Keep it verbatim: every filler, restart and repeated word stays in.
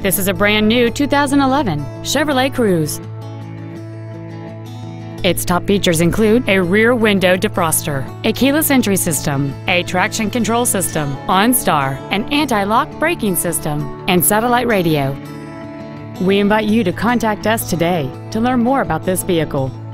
This is a brand new two thousand eleven Chevrolet Cruze. Its top features include a rear window defroster, a keyless entry system, a traction control system, OnStar, an anti-lock braking system, and satellite radio. We invite you to contact us today to learn more about this vehicle.